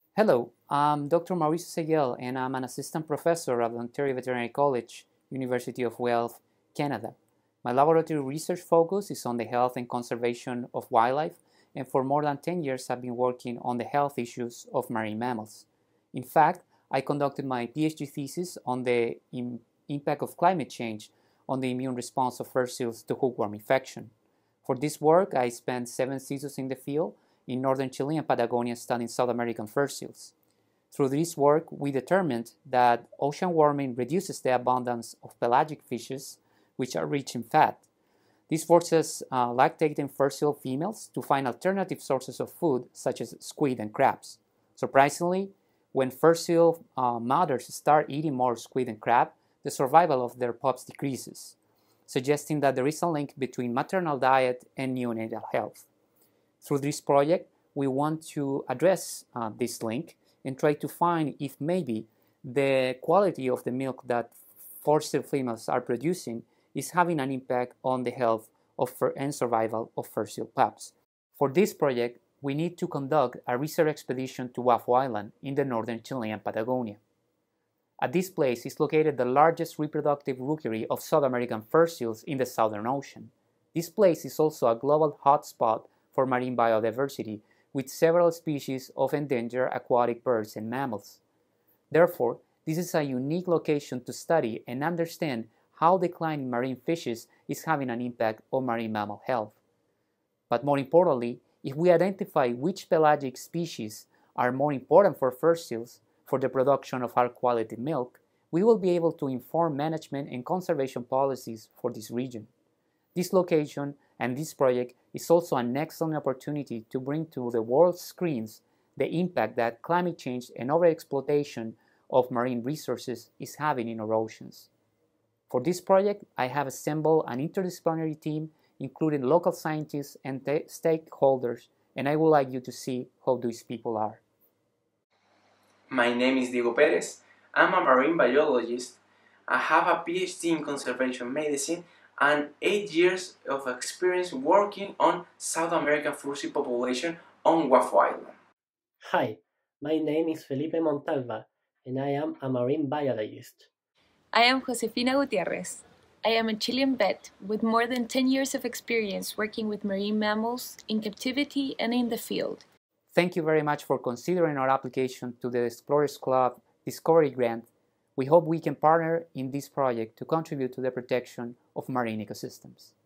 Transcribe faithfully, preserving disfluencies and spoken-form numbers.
Hello, I'm Doctor Mauricio Seguel, and I'm an assistant professor at Ontario Veterinary College, University of Guelph, Canada. My laboratory research focus is on the health and conservation of wildlife, and for more than ten years I've been working on the health issues of marine mammals. In fact, I conducted my PhD thesis on the im impact of climate change on the immune response of fur seals to hookworm infection. For this work, I spent seven seasons in the field in northern Chilean Patagonia studying South American fur seals. Through this work, we determined that ocean warming reduces the abundance of pelagic fishes, which are rich in fat. This forces uh, lactating fur seal females to find alternative sources of food, such as squid and crabs. Surprisingly, when fur seal uh, mothers start eating more squid and crab, the survival of their pups decreases, suggesting that there is a link between maternal diet and neonatal health. Through this project, we want to address uh, this link and try to find if maybe the quality of the milk that fur seal females are producing is having an impact on the health of fur and survival of fur seal pups. For this project, we need to conduct a research expedition to Wafo Island in the northern Chilean Patagonia. At this place is located the largest reproductive rookery of South American fur seals in the Southern Ocean. This place is also a global hotspot for marine biodiversity, with several species of endangered aquatic birds and mammals. Therefore, this is a unique location to study and understand how declining marine fishes is having an impact on marine mammal health. But more importantly, if we identify which pelagic species are more important for fur seals for the production of high-quality milk, we will be able to inform management and conservation policies for this region. This location and this project is also an excellent opportunity to bring to the world's screens the impact that climate change and overexploitation of marine resources is having in our oceans. For this project, I have assembled an interdisciplinary team including local scientists and stakeholders, and I would like you to see how these people are. My name is Diego Perez. I'm a marine biologist. I have a PhD in conservation medicine and eight years of experience working on South American fur seal population on Wafo Island. Hi, my name is Felipe Montalva, and I am a marine biologist. I am Josefina Gutierrez. I am a Chilean vet with more than ten years of experience working with marine mammals in captivity and in the field. Thank you very much for considering our application to the Explorers Club Discovery Grant. We hope we can partner in this project to contribute to the protection of marine ecosystems.